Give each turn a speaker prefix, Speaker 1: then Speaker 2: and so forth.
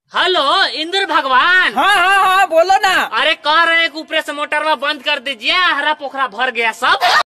Speaker 1: Hello Indra भगवान।
Speaker 2: हाँ हाँ हाँ बोलो ना।
Speaker 1: अरे कह रहे हैं कि ऊपर से मोटरवा बंद कर दीजिए, हरा पोखरा भर गया सब।